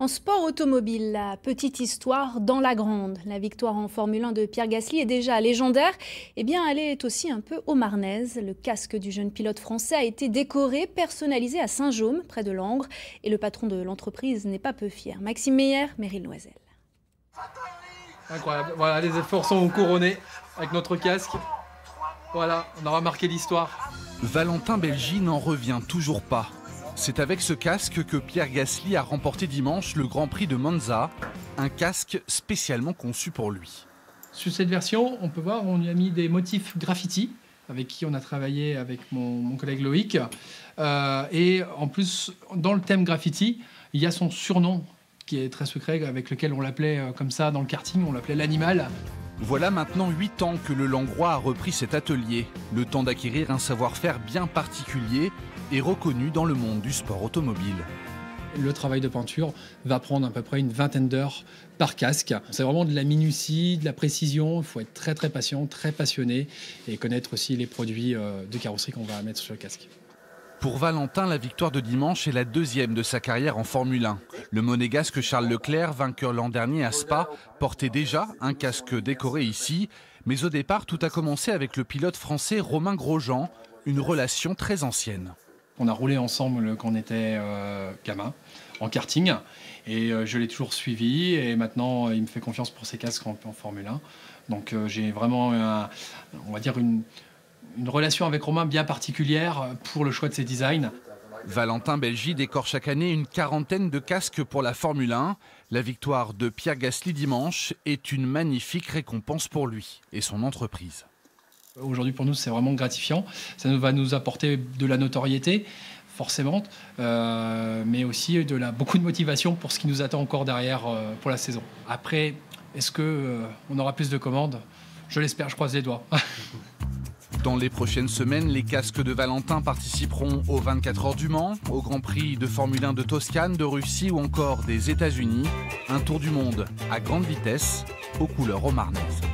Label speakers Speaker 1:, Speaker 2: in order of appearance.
Speaker 1: En sport automobile, la petite histoire dans la grande. La victoire en Formule 1 de Pierre Gasly est déjà légendaire. Eh bien, elle est aussi un peu haut-marnaise. Le casque du jeune pilote français a été décoré, personnalisé à Saint-Jaume, près de Langres. Et le patron de l'entreprise n'est pas peu fier. Maxime Meyer, Meryl Loisel.
Speaker 2: Incroyable. Voilà, les efforts sont couronnés avec notre casque. Voilà, on aura marqué l'histoire.
Speaker 3: Valentin Belgi n'en revient toujours pas. C'est avec ce casque que Pierre Gasly a remporté dimanche le Grand Prix de Monza, un casque spécialement conçu pour lui.
Speaker 2: Sur cette version, on peut voir, on y a mis des motifs graffiti, avec qui on a travaillé avec mon collègue Loïc. Et en plus, dans le thème graffiti, il y a son surnom, qui est très secret, avec lequel on l'appelait comme ça dans le karting, on l'appelait l'animal.
Speaker 3: Voilà maintenant 8 ans que le Langrois a repris cet atelier. Le temps d'acquérir un savoir-faire bien particulier et reconnu dans le monde du sport automobile.
Speaker 2: Le travail de peinture va prendre à peu près une vingtaine d'heures par casque. C'est vraiment de la minutie, de la précision. Il faut être très très patient, très passionné et connaître aussi les produits de carrosserie qu'on va mettre sur le casque.
Speaker 3: Pour Valentin, la victoire de dimanche est la deuxième de sa carrière en Formule 1. Le monégasque Charles Leclerc, vainqueur l'an dernier à Spa, portait déjà un casque décoré ici. Mais au départ, tout a commencé avec le pilote français Romain Grosjean, une relation très ancienne.
Speaker 2: On a roulé ensemble quand on était gamin, en karting. Et je l'ai toujours suivi. Et maintenant, il me fait confiance pour ses casques en Formule 1. Donc j'ai vraiment, on va dire, une relation avec Romain bien particulière pour le choix de ses designs.
Speaker 3: Valentin Belgi décore chaque année une quarantaine de casques pour la Formule 1. La victoire de Pierre Gasly dimanche est une magnifique récompense pour lui et son entreprise.
Speaker 2: Aujourd'hui pour nous c'est vraiment gratifiant, ça va nous apporter de la notoriété forcément, mais aussi beaucoup de motivation pour ce qui nous attend encore derrière pour la saison. Après, est-ce qu'on aura plus de commandes? Je l'espère, je croise les doigts.
Speaker 3: Dans les prochaines semaines, les casques de Valentin participeront aux 24 heures du Mans, au Grand Prix de Formule 1 de Toscane, de Russie ou encore des États-Unis. Un tour du monde à grande vitesse, aux couleurs haut-marnaises.